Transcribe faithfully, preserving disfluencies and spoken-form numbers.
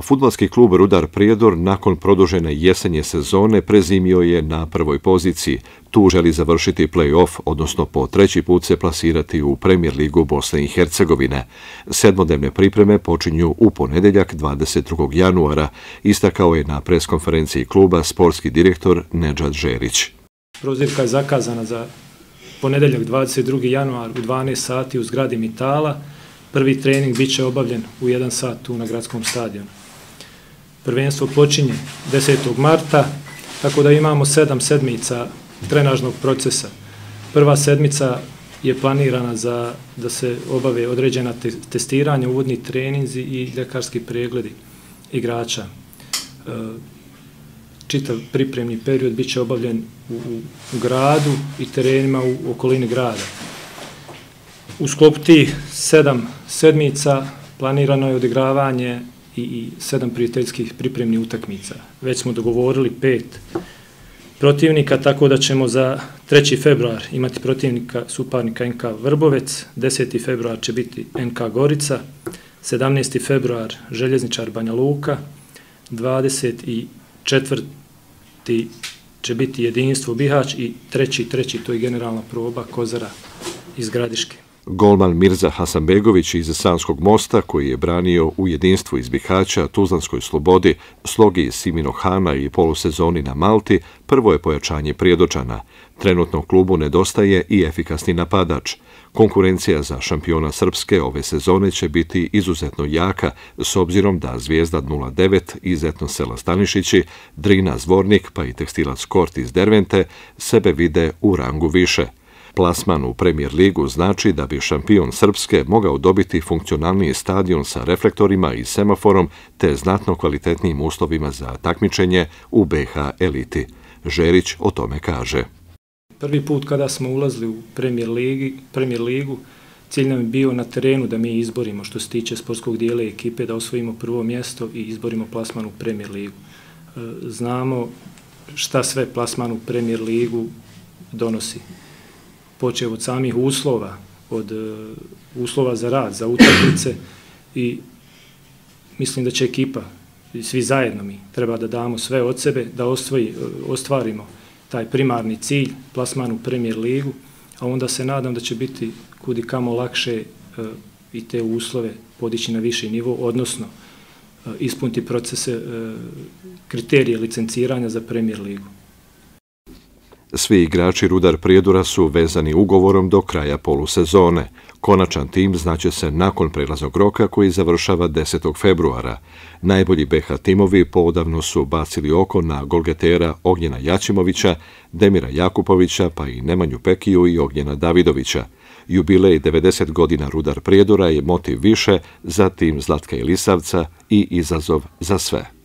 Fudbalski klub Rudar Prijedor nakon produžene jesenje sezone prezimio je na prvoj poziciji. Tu želi završiti play-off, odnosno po treći put se plasirati u Premier ligu Bosne i Hercegovine. Sedmodnevne pripreme počinju u ponedjeljak dvadeset drugog januara, istakao je na preskonferenciji kluba sportski direktor Nedžad Žerić. Prozivka je zakazana za ponedjeljak dvadeset drugi januar u dvanaest sati u zgradi Mitala. Prvi trening bit će obavljen u jedan sat tu na gradskom stadionu. Prvenstvo počinje desetog marta, tako da imamo sedam sedmica trenažnog procesa. Prva sedmica je planirana za da se obave određena te testiranja, uvodni treninzi i ljekarski pregledi igrača. Čitav pripremni period bit će obavljen u, u gradu i terenima u okolini grada. U sklopu tih sedam sedmica planirano je odigravanje i, i sedam prijateljskih pripremnih utakmica. Već smo dogovorili pet protivnika, tako da ćemo za treći februar imati protivnika suparnika en ka Vrbovec, deseti februar će biti en ka Gorica, sedamnaesti februar Željezničar Banja Luka, dvadeset četvrti će biti Jedinstvo Bihać i treći, treći to je generalna proba Kozara iz Gradiške. Golman Mirza Hasanbegović iz Sanskog Mosta, koji je branio u Jedinstvu iz Bihaća, Tuzlanskoj Slobodi, Slogi Siminog Hana i polusezoni na Malti, prvo je pojačanje Prijedočana. Trenutno klubu nedostaje i efikasni napadač. Konkurencija za šampiona Srpske ove sezone će biti izuzetno jaka, s obzirom da Zvijezda nula devet iz Etnosela Stanišići, Drina Zvornik pa i Tekstilac Kort iz Dervente sebe vide u rangu više. Plasman u Premier ligu znači da bi šampion Srpske mogao dobiti funkcionalniji stadion sa reflektorima i semaforom te znatno kvalitetnijim uslovima za takmičenje u be ha eliti. Žerić o tome kaže. Prvi put kada smo ulazili u Premier, ligi, Premier ligu, cilj nam je bio na terenu da mi izborimo što se tiče sportskog dijela ekipe, da osvojimo prvo mjesto i izborimo plasman u Premier ligu. Znamo šta sve plasman u Premier ligu donosi. Počeo od samih uslova, od uh, uslova za rad, za utakmice i mislim da će ekipa, svi zajedno mi, treba da damo sve od sebe, da ostvoji, ostvarimo taj primarni cilj, plasman u Premier ligu, a onda se nadam da će biti kudi kamo lakše uh, i te uslove podići na viši nivo, odnosno uh, ispuniti procese, uh, kriterije licenciranja za Premier ligu. Svi igrači Rudar Prijedora su vezani ugovorom do kraja polusezone. Konačan tim znaće se nakon prelaznog roka koji završava desetog februara. Najbolji be ha timovi poodavno su bacili oko na golgetera Ognjena Jačimovića, Demira Jakupovića pa i Nemanju Pekiju i Ognjena Davidovića. Jubilej devedeset godina Rudar Prijedora je motiv više za tim Zlatka Ilisavca i izazov za sve.